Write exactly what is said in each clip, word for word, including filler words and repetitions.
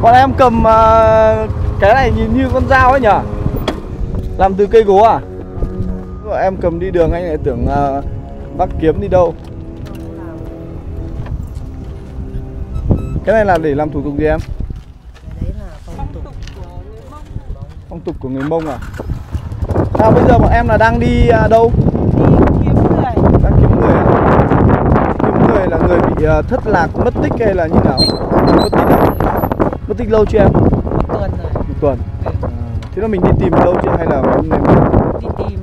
Bọn em cầm uh, cái này nhìn như con dao ấy nhỉ? Làm từ cây gỗ à? Bọn em cầm đi đường anh lại tưởng uh, bác kiếm đi đâu. Cái này là để làm thủ tục gì em? Cái đấy là phong tục của người Mông. Phong tục của người Mông à? Sao bây giờ bọn em là đang đi uh, đâu? Đi kiếm người. Đang kiếm người à? Kiếm người là người bị uh, thất lạc, mất tích hay là như nào? Mất tích à? Mất tích lâu chưa em? Một tuần rồi. Một tuần. Ừ. À, thế là mình đi tìm lâu chưa hay là hôm nay mình... Đi tìm.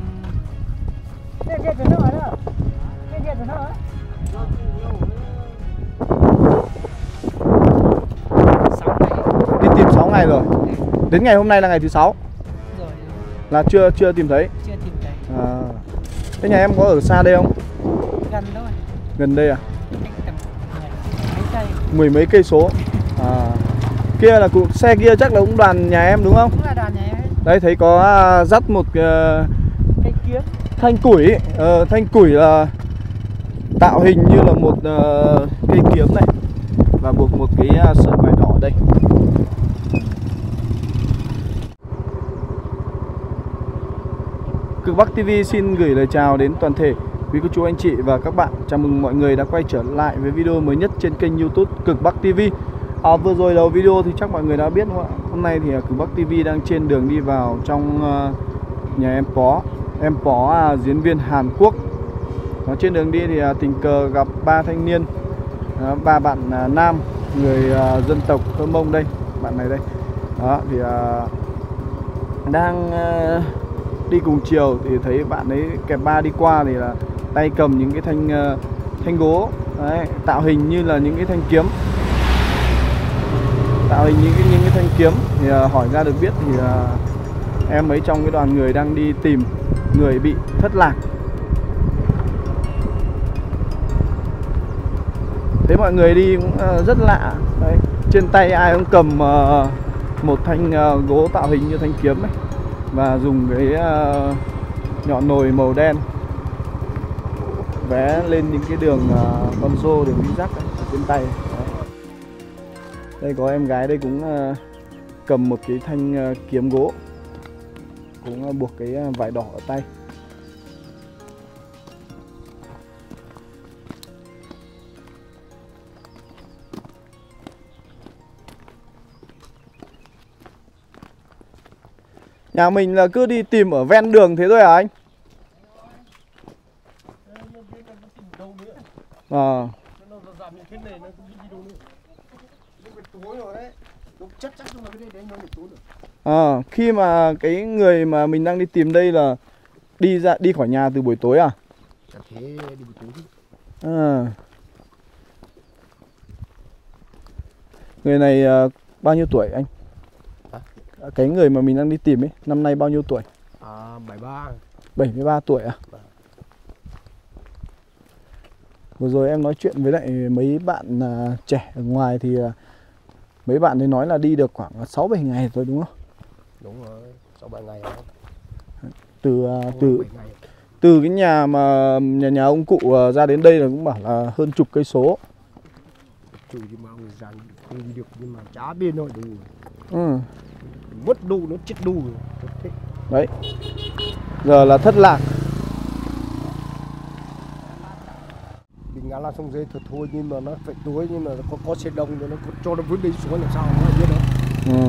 Đi tìm sáu ngày rồi. Đến ngày hôm nay là ngày thứ sáu. Rồi. Là chưa chưa tìm thấy. Chưa tìm thấy. À. Thế nhà em có ở xa đây không? Gần thôi. Gần đây à? Tầm mấy cây. Mười mấy cây số. À. Kia là cụ xe kia chắc là cũng đoàn nhà em đúng không? Cũng là đoàn nhà em. Đấy thấy có uh, dắt một uh, Cây kiếm. thanh củi. Uh, thanh củi là tạo hình như là một uh, cây kiếm này và buộc một cái uh, sợi vải đỏ ở đây. Cực Bắc ti vi xin gửi lời chào đến toàn thể quý cô chú anh chị và các bạn. Chào mừng mọi người đã quay trở lại với video mới nhất trên kênh YouTube Cực Bắc ti vi. À, vừa rồi đầu video thì chắc mọi người đã biết đúng không ạ? Hôm nay thì Cực Bắc ti vi đang trên đường đi vào trong uh, nhà em Pó. Em Pó uh, diễn viên Hàn Quốc. Đó, trên đường đi thì uh, tình cờ gặp ba thanh niên, uh, ba bạn uh, nam người uh, dân tộc Hơ Mông đây, bạn này đây. Đó thì uh, đang uh, đi cùng chiều thì thấy bạn ấy kẹp ba đi qua thì là tay cầm những cái thanh uh, thanh gỗ đấy, tạo hình như là những cái thanh kiếm, tạo hình những cái những cái thanh kiếm thì uh, hỏi ra được biết thì uh, em ấy trong cái đoàn người đang đi tìm người bị thất lạc. Thấy mọi người đi cũng uh, rất lạ đấy, trên tay ai cũng cầm uh, một thanh uh, gỗ tạo hình như thanh kiếm ấy, và dùng cái uh, nhọn nồi màu đen vé lên những cái đường uh, con rô, đường đi rắc ở trên tay. Đấy. Đây có em gái đây cũng uh, cầm một cái thanh uh, kiếm gỗ, cũng uh, buộc cái uh, vải đỏ ở tay. Nhà mình là cứ đi tìm ở ven đường thế thôi à anh? À. À, khi mà cái người mà mình đang đi tìm đây là đi ra đi khỏi nhà từ buổi tối à? À. Người này uh, bao nhiêu tuổi anh? Cái người mà mình đang đi tìm ấy, năm nay bao nhiêu tuổi? À, bảy mươi ba. bảy mươi ba tuổi à? Vâng. Vừa rồi em nói chuyện với lại mấy bạn uh, trẻ ở ngoài thì uh, mấy bạn ấy nói là đi được khoảng sáu bảy ngày rồi đúng không? Đúng rồi, sáu bảy ngày rồi. Từ uh, từ từ cái nhà mà nhà nhà ông cụ uh, ra đến đây là cũng bảo là hơn chục cây số. Chủ thì mà ông dàn không đi được nhưng mà chả biết nổi đủ. Ừ. Mất đủ nó chết đủ. Đấy. Giờ là thất lạc. Mình ngã là sông dây thật thôi nhưng mà nó phải tối, nhưng mà có có xe đông thì nó cho nó vứt đi xuống làm sao nó biết đâu. Ừ.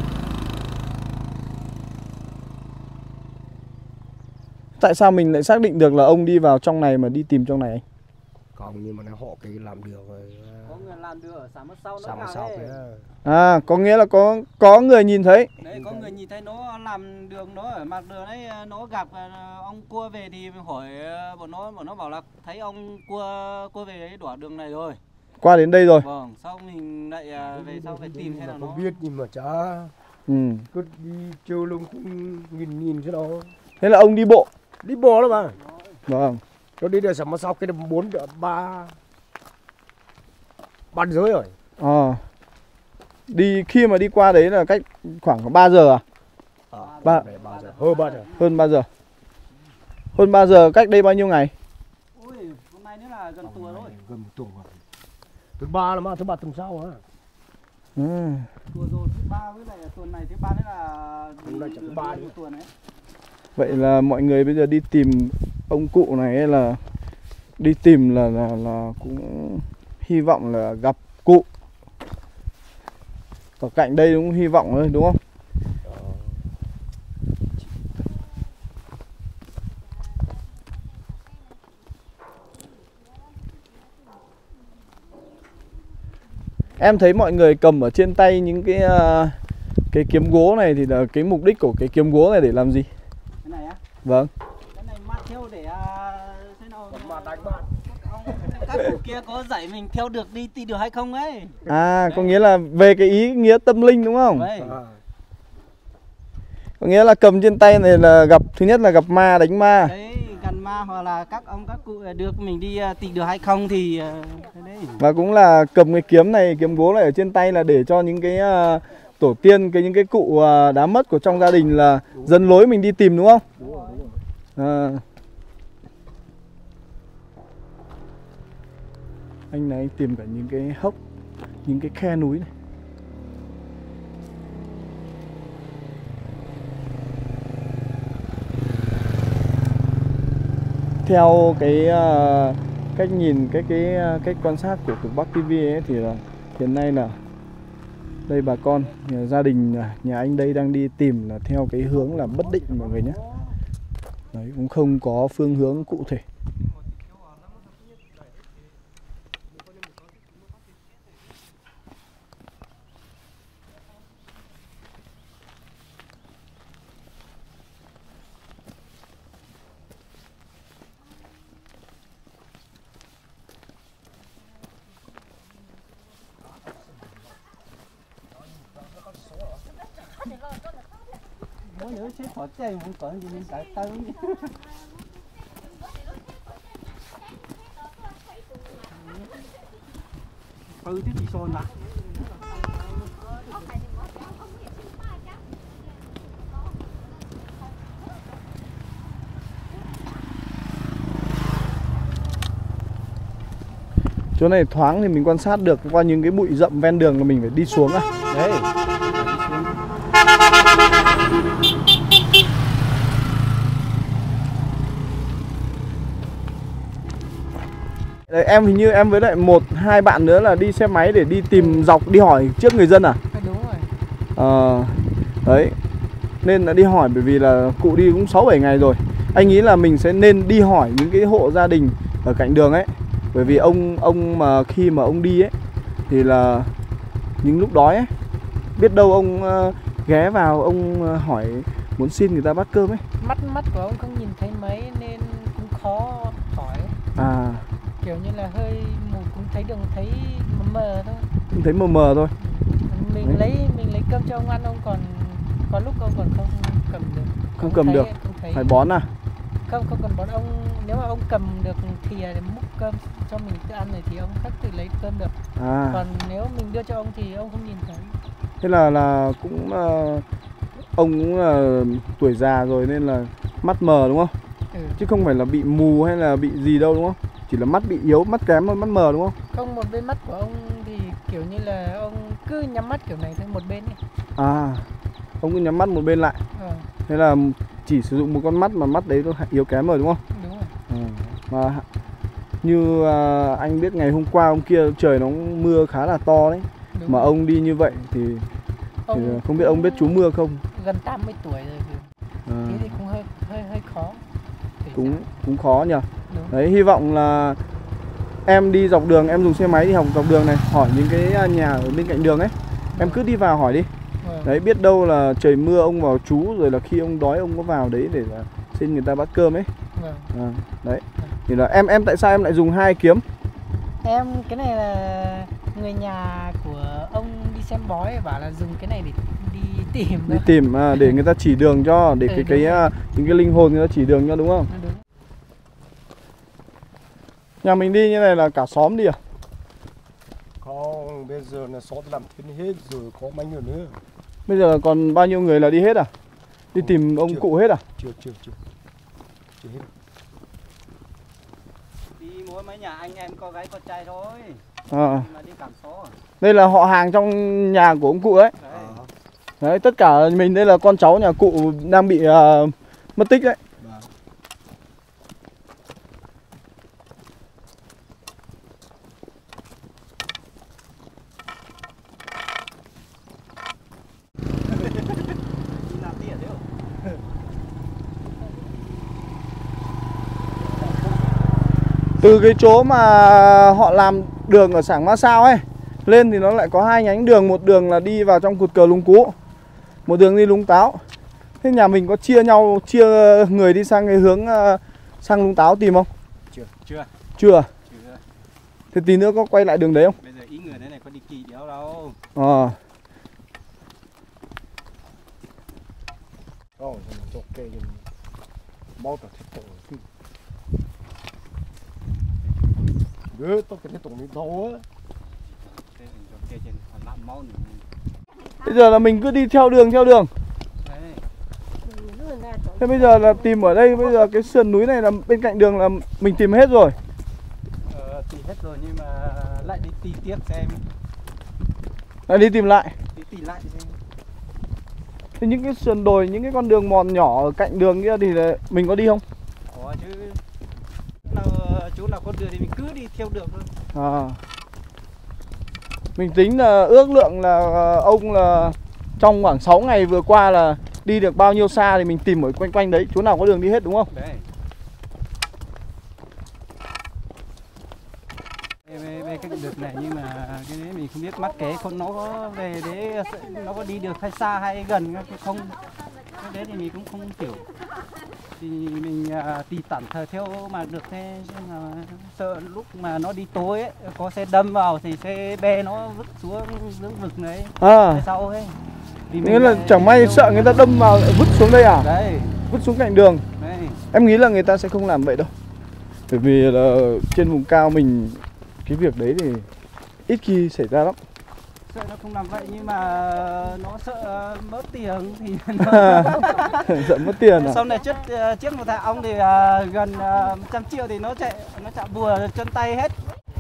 Tại sao mình lại xác định được là ông đi vào trong này mà đi tìm trong này anh? Còn nhưng mà nó họ cái làm đường rồi. Có người làm đường ở xã Mất Sau nó Sao mà vào sao đấy. phải. À, có nghĩa là có có người nhìn thấy. Đấy, có người nhìn thấy nó làm đường, nó ở mặt đường đấy, nó gặp ông cua về thì mình hỏi bọn nó, bọn nó bảo là thấy ông cua cua về đấy đỏ đường này rồi. Qua đến đây rồi. Vâng, sau mình lại về sau phải tìm xem là nó biết nhưng mà chả. Ừ. Cứ đi chơi lung tung nhìn nhìn cái đó. Thế là ông đi bộ. Đi bộ đó mà. Vâng. Nó đi được mà sau cái bốn ba ba giới rồi. Ờ. Đi khi mà đi qua đấy là cách khoảng ba giờ à? À, ba ba giờ, hơn ba giờ. Hơn ba giờ. Hơn ba giờ cách đây bao nhiêu ngày? Ôi, hôm nay nữa là gần tuần rồi. Gần một tuần rồi. Thứ ba là mà thứ ba tuần sau hả? À. Vừa rồi thứ ba với lại tuần này thứ ba đấy là Hôm nay chẳng ba một tuần đấy. Vậy là mọi người bây giờ đi tìm ông cụ này ấy, là đi tìm là là là cũng hy vọng là gặp cụ. Ở cạnh đây cũng hy vọng thôi đúng không? Em thấy mọi người cầm ở trên tay những cái uh, cái kiếm gỗ này thì là cái mục đích của cái kiếm gỗ này để làm gì? Cái này á? Vâng. Cái này mát theo để uh, thế nào? Mà đánh bạn. Các cụ kia có dạy mình theo được đi tìm được hay không ấy? À, đấy. Có nghĩa là về cái ý nghĩa tâm linh đúng không? Đấy. À. Có nghĩa là cầm trên tay này là gặp, thứ nhất là gặp ma, đánh ma. Đấy, gần ma hoặc là các ông các cụ được mình đi uh, tìm được hay không thì uh, đấy. Và cũng là cầm cái kiếm này, kiếm gỗ này ở trên tay là để cho những cái uh, tổ tiên, cái những cái cụ uh, đã mất của trong gia đình là dẫn lối mình đi tìm đúng không? Đúng rồi, đúng rồi. À. Anh này tìm cả những cái hốc, những cái khe núi này. Theo cái uh, cách nhìn, cái cái uh, cách quan sát của Cực Bắc ti vi ấy thì là hiện nay là đây bà con, nhà, gia đình nhà anh đây đang đi tìm là theo cái hướng là bất định mọi người nhé. Đấy, cũng không có phương hướng cụ thể. Mỗi đứa sẽ khỏi chơi không có gì nên tại tao. Ừ thế thì xôn à. Chỗ này thoáng thì mình quan sát được qua những cái bụi rậm ven đường là mình phải đi xuống à. Đấy. Đấy, em hình như em với lại một hai bạn nữa là đi xe máy để đi tìm dọc, đi hỏi trước người dân à? Đúng rồi. Ờ, đấy. Nên là đi hỏi bởi vì là cụ đi cũng sáu bảy ngày rồi. Anh nghĩ là mình sẽ nên đi hỏi những cái hộ gia đình ở cạnh đường ấy. Bởi vì ông ông mà khi mà ông đi ấy thì là những lúc đói ấy, biết đâu ông uh, ghé vào ông uh, hỏi muốn xin người ta bát cơm ấy. Mắt mắt của ông không nhìn thấy mấy nên cũng khó hỏi. À, Kiểu như là hơi mù, cũng thấy đường thấy mờ mờ thôi. cũng thấy mờ mờ thôi. Mình Đấy. lấy mình lấy cơm cho ông ăn, ông còn có lúc ông còn không cầm được. Không cầm thấy, được. Không thấy. Phải bón à? Không không cần bón. Ông nếu mà ông cầm được thìa để múc cơm cho mình tự ăn này thì ông khắc tự lấy cơm được. À. Còn nếu mình đưa cho ông thì ông không nhìn thấy. Thế là là cũng uh, ông cũng là tuổi già rồi nên là mắt mờ đúng không? Ừ. Chứ không phải là bị mù hay là bị gì đâu đúng không? Chỉ là mắt bị yếu, mắt kém thôi, mắt mờ đúng không? Không, một bên mắt của ông thì kiểu như là ông cứ nhắm mắt kiểu này thôi, một bên này. À, ông cứ nhắm mắt một bên lại. Ờ, Thế là chỉ sử dụng một con mắt mà mắt đấy nó yếu kém rồi đúng không? đúng rồi. À, mà như à, anh biết ngày hôm qua hôm kia trời nó mưa khá là to đấy. Đúng Mà rồi. ông đi như vậy thì, thì không biết ông biết trú mưa không? Gần tám mươi tuổi rồi thì À, thế thì cũng hơi hơi hơi khó. Thể cũng trạng. cũng khó nhỉ. Đúng. Đấy, hy vọng là em đi dọc đường, em dùng xe máy đi học dọc đường này, hỏi những cái nhà ở bên cạnh đường ấy, em cứ đi vào hỏi đi. Vâng. Đấy, biết đâu là trời mưa ông vào trú, rồi là khi ông đói ông có vào đấy để là xin người ta bát cơm ấy. Vâng. À, đấy. Thì là em em tại sao em lại dùng hai kiếm? Em cái này là người nhà của ông đi xem bói bảo là dùng cái này để đi tìm Đi đó. tìm à, để người ta chỉ đường cho, để Ừ, cái đúng cái rồi. à, những cái linh hồn người ta chỉ đường cho đúng không? Nó đúng. Nhà mình đi như này là cả xóm đi à? Không, bây giờ là xóm làm thiên hết rồi, có mấy người nữa. Bây giờ còn bao nhiêu người là đi hết à? Đi Ừ, tìm ông chưa. cụ hết à? Chưa, chưa, chưa. Chưa hết. Đi mỗi mấy nhà anh em có gái có trai thôi. À. mà đi cảm số. Đây là họ hàng trong nhà của ông cụ ấy. Đấy. Đấy, tất cả mình đây là con cháu nhà cụ đang bị uh, mất tích đấy. Từ cái chỗ mà họ làm đường ở Sảng Ma Sao ấy lên thì nó lại có hai nhánh đường, một đường là đi vào trong cột cờ Lũng Cú, một đường đi Lũng Táo. Thế nhà mình có chia nhau, chia người đi sang cái hướng uh, sang Lũng Táo tìm không? Chưa. Chưa. Chưa. Chưa. Thế tí nữa có quay lại đường đấy không? Bây giờ ý người đấy này có đi kỳ đéo đâu. Ờ. Ồ, chọc kê bao tờ thiết tổ. Đứa tôi cái thiết tổ đi đâu á. Bây giờ là mình cứ đi theo đường theo đường. Thế bây giờ là tìm ở đây, bây giờ cái sườn núi này là bên cạnh đường là mình tìm hết rồi. Ờ, tìm hết rồi nhưng mà lại đi tìm tiếp xem. Lại đi tìm lại. Đi tìm lại xem. Thế những cái sườn đồi, những cái con đường mòn nhỏ ở cạnh đường kia thì mình có đi không? Có chứ. Nào chỗ nào có đường thì mình cứ đi theo đường thôi. À. Mình tính là ước lượng là ông là trong khoảng sáu ngày vừa qua là đi được bao nhiêu xa thì mình tìm ở quanh quanh đấy, chỗ nào có đường đi hết đúng không? Đấy. Về cái đợt này nhưng mà cái đấy mình không biết mắc kế con nó có về đấy nó có đi được hay xa hay gần không, cái đấy thì mình cũng không hiểu. Thì mình uh, đi tạm thời theo mà được thế, mà sợ lúc mà nó đi tối ấy, có xe đâm vào thì xe be nó vứt xuống dưới vực đấy. À. Sau ấy. Nghĩa là chẳng may sợ người ta đâm vào vứt xuống đây à? Đấy. Vứt xuống cạnh đường. Đấy. Em nghĩ là người ta sẽ không làm vậy đâu. Bởi vì là trên vùng cao mình cái việc đấy thì ít khi xảy ra lắm. Sợ nó không làm vậy nhưng mà nó sợ mất tiền thì nó... Sợ mất tiền à? Sau này trước trước một thằng ông thì gần một trăm triệu thì nó chạy nó chạy bùa chân tay hết.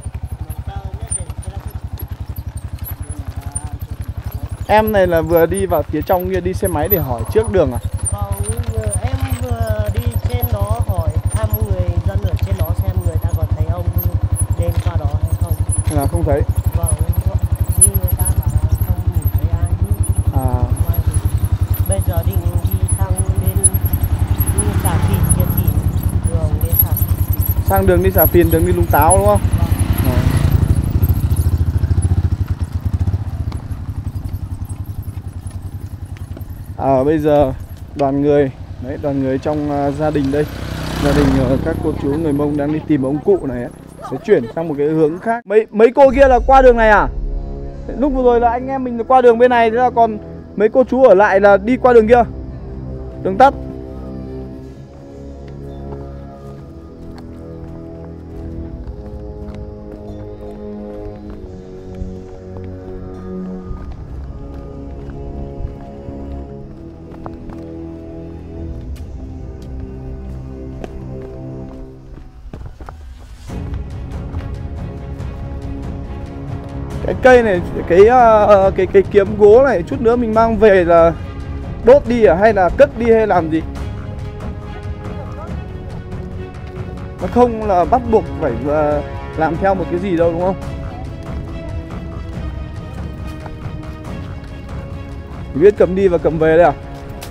Em này là vừa đi vào phía trong kia đi xe máy để hỏi trước đường à? Vâng, em vừa đi trên đó hỏi thăm người dân ở trên đó xem người ta còn thấy ông lên qua đó hay không. Là không thấy. Vâng, như người ta bảo là không nhìn thấy ai. À. Bây giờ định đi sang bên như Xà Phìn kia thì đường lên Xà Phìn. Sang đường đi Xà Phìn, đường đi Lũng Táo đúng không? Vâng. À. À, bây giờ đoàn người đấy, đoàn người trong uh, gia đình đây, gia đình uh, các cô chú người Mông đang đi tìm ông cụ này ấy, sẽ chuyển sang một cái hướng khác. Mấy mấy cô kia là qua đường này à? Lúc vừa rồi là anh em mình là qua đường bên này, thế là còn mấy cô chú ở lại là đi qua đường kia, đường tắt. Cái cây này, cái uh, cái cái kiếm gỗ này chút nữa mình mang về là đốt đi à hay là cất đi hay làm gì? Nó không là bắt buộc phải uh, làm theo một cái gì đâu đúng không? Chỉ biết cầm đi và cầm về đây à?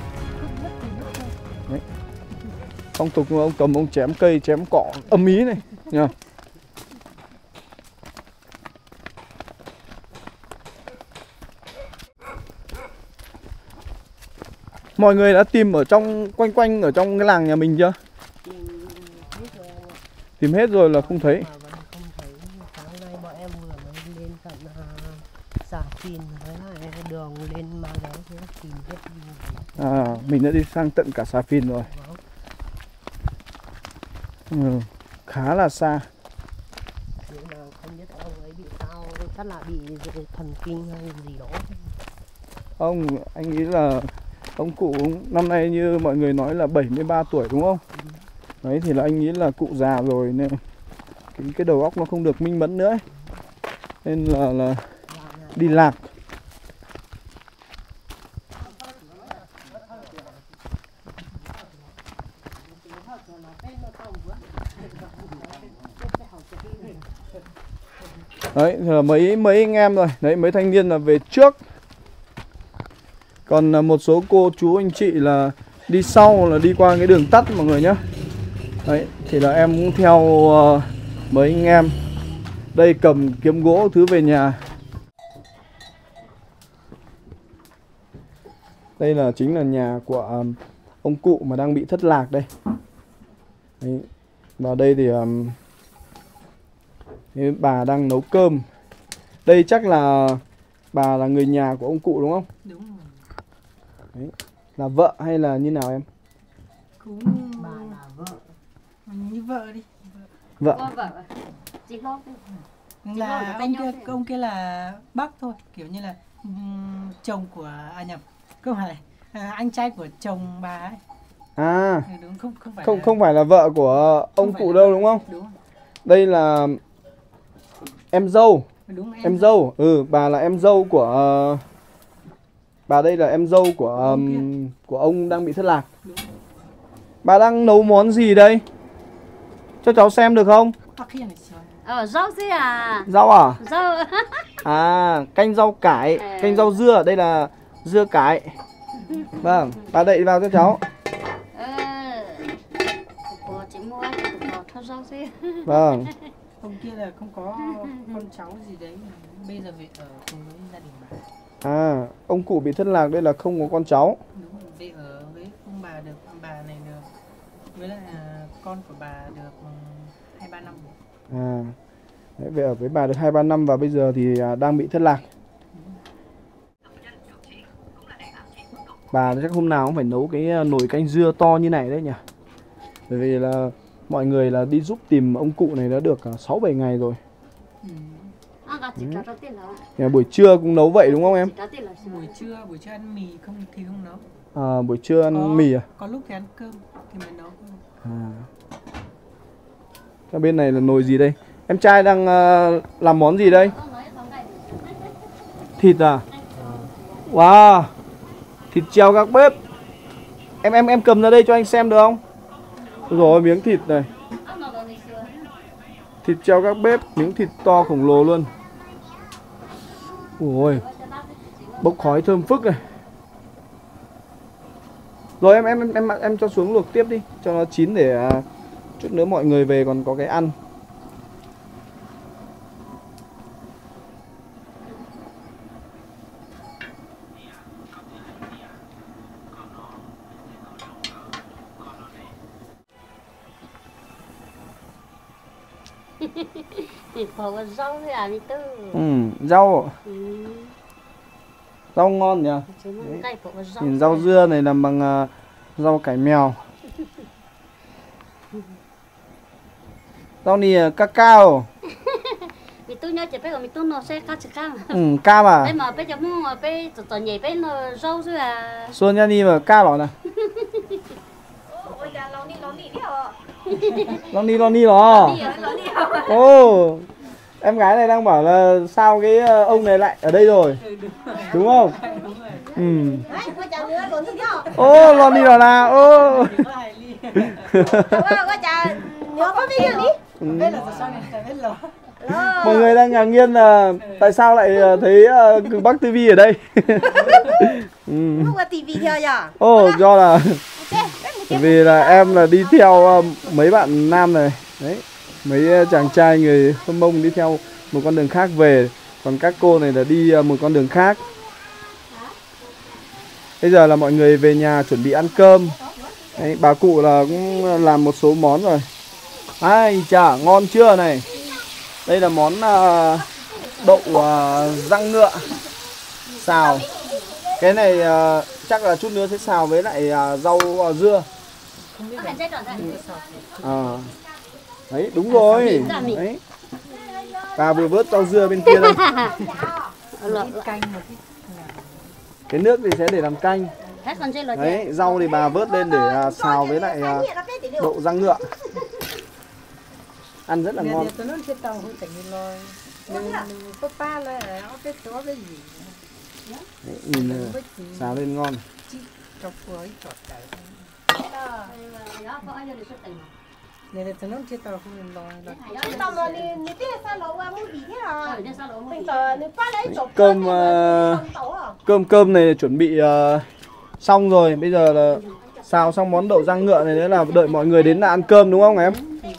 Đấy. Phong tục ông cầm ông chém cây, chém cỏ âm ý này nhá. Mọi người đã tìm ở trong quanh quanh ở trong cái làng nhà mình chưa? Tìm hết rồi là không thấy. Mà vẫn không thấy. Sáng nay bọn em vừa mới lên tận Xà Phìn với lại đường lên Mang Đéo thì tìm hết. À, mình đã đi sang tận cả Xà Phìn rồi. Ừ, khá là xa. Nhưng mà không biết ông ấy bị sao, chắc là bị thần kinh hay gì đó. Ông, anh nghĩ là ông cụ năm nay như mọi người nói là bảy mươi ba tuổi đúng không? Ừ. Đấy thì là anh nghĩ là cụ già rồi nên cái, cái đầu óc nó không được minh mẫn nữa ấy. nên là là đi lạc. Đấy là mấy mấy anh em rồi, đấy mấy thanh niên là về trước. Còn một số cô chú anh chị là đi sau, là đi qua cái đường tắt mọi người nhé. Đấy thì là em cũng theo uh, mấy anh em. Đây cầm kiếm gỗ thứ về nhà. Đây là chính là nhà của um, ông cụ mà đang bị thất lạc đây. Đấy. Và đây thì um, bà đang nấu cơm. Đây chắc là bà là người nhà của ông cụ đúng không? Đúng rồi. Đấy. Là vợ hay là như nào em? Cũng bà là vợ. Như vợ đi. Vợ. Vợ. vợ. Chị lo Là ông kia, ông kia là bác thôi, kiểu như là um, chồng của à nhập, không phải à, anh trai của chồng bà ấy. À. Ừ, đúng, không không phải Không là... không phải là vợ của ông cụ đâu đúng không? Đúng. Đây là em dâu. Đúng, em, em dâu. Ừ, bà là em dâu của uh, bà đây là em dâu của um, của ông đang bị thất lạc. Đúng. Bà đang nấu món gì đây? Cho cháu xem được không? Ờ, rau gì à? Rau à? Rau. À, canh rau cải, À. canh rau dưa, đây là dưa cải. Vâng, bà đậy vào cho cháu. Ờ. Cô chỉ mua thì cô thao rau gì. Vâng. Ông kia là không có con cháu gì đấy, bây giờ về ở cùng với gia đình bà. À, ông cụ bị thất lạc đây là không có con cháu. Đúng, về ở với ông bà được, ông bà này được, với lại à, con của bà được hai ba năm rồi. À, đấy, về ở với bà được hai ba năm và bây giờ thì à, đang bị thất lạc. Bà chắc hôm nào cũng phải nấu cái à, nồi canh dưa to như này đấy nhỉ. Bởi vì là mọi người là đi giúp tìm ông cụ này đã được sáu bảy ngày rồi. Ừ. Thì buổi trưa cũng nấu vậy đúng không em? Buổi trưa, buổi trưa ăn mì không thì không nấu. À, buổi trưa ăn có, mì à? Có lúc thì ăn cơm thì mới nấu cơm. À. Cái bên này là nồi gì đây? Em trai đang uh, làm món gì đây? Thịt à? Wow. Thịt treo các bếp. Em em em cầm ra đây cho anh xem được không? Rồi miếng thịt này. Thịt treo các bếp, miếng thịt to khổng lồ luôn. Ôi. Bốc khói thơm phức này. Rồi em em em em cho xuống luộc tiếp đi, cho nó chín để uh, chút nữa mọi người về còn có cái ăn. Phở với rau thôi à, mi tư. Ừ, rau. Ừ. Rau ngon nhỉ. Nhìn rau dưa này làm bằng uh, rau cải mèo. Rau này cacao. Mi tu nhớ chỉ biết là mi tu nó sẽ cắt chỉ cam. Ừ, cam à? Đây mà bây giờ mua mà bây giờ tao nhảy bây nó rau thôi à. Xuân nha đi mà ca bảo nè. Ôi là lo đi lo đi đi hả? Lo đi lo đi lo. Ô, em gái này đang bảo là sao cái ông này lại ở đây rồi, đúng không? Ừ. Ô, lo đi lo là ô. Mọi người đang ngạc nhiên là tại sao lại thấy Cực Bắc ti vi ở đây. Ừ. Ô, do là bởi vì là em là đi theo mấy bạn nam này, đấy, mấy chàng trai người Hâm Mông đi theo một con đường khác về, còn các cô này là đi một con đường khác. Bây giờ là mọi người về nhà chuẩn bị ăn cơm. Đấy, bà cụ là cũng làm một số món rồi. Ai chả ngon chưa này. Đây là món uh, đậu uh, răng ngựa xào. Cái này uh, chắc là chút nữa sẽ xào với lại uh, rau uh, dưa. À, đấy đúng rồi. Đấy. Bà vừa vớt rau dưa bên kia đây. Cái nước thì sẽ để làm canh. Đấy, rau thì bà vớt lên để uh, xào với lại uh, đậu răng ngựa. Ăn rất là ngon. Papa là cái số cái gì? Nhìn xào lên ngon. Cọc với cọc đấy. Đó có ai được xuất tình. Này là nó chưa tao không lo lo. Tao mà đi đi tiếp xa lộ qua mua gì thế hả? Rồi đi sao Bây giờ đi phát lấy chụp Cơm uh, cơm cơm này chuẩn bị uh, xong rồi, bây giờ là xào xong món đậu rang ngựa này nữa là đợi mọi người đến là ăn cơm đúng không em?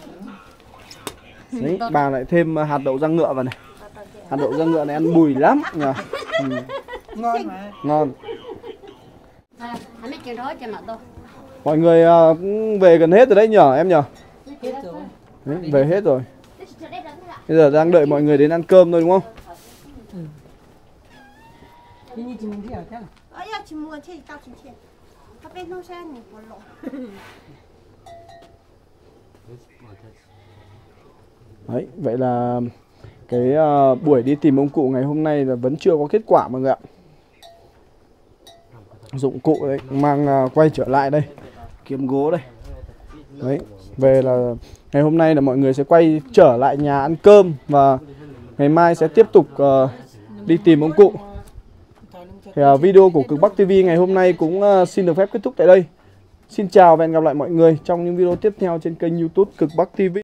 Đấy, bà lại thêm hạt đậu rang ngựa vào này. Hạt đậu rang ngựa này ăn bùi lắm nhỉ. Ừ. Ngon mà. Ngon. À, anh biết chuyện đó cho mặt đâu. Mọi người uh, cũng về gần hết rồi đấy nhở em nhở? Hết rồi. Đấy, về hết rồi. Bây giờ đang đợi mọi người đến ăn cơm thôi đúng không? Cái gì chúng đi ở thế? Ơ ya chỉ mua chơi tao chỉ chơi. Tao bên nông sản này bỏ lộ. Đấy, vậy là cái uh, buổi đi tìm ông cụ ngày hôm nay là vẫn chưa có kết quả mọi người ạ. Dụng cụ đấy mang uh, quay trở lại đây, kiếm gỗ đây. Đấy, về là ngày hôm nay là mọi người sẽ quay trở lại nhà ăn cơm và ngày mai sẽ tiếp tục uh, đi tìm ông cụ. Thì uh, video của Cực Bắc ti vi ngày hôm nay cũng uh, xin được phép kết thúc tại đây. Xin chào và hẹn gặp lại mọi người trong những video tiếp theo trên kênh YouTube Cực Bắc ti vi.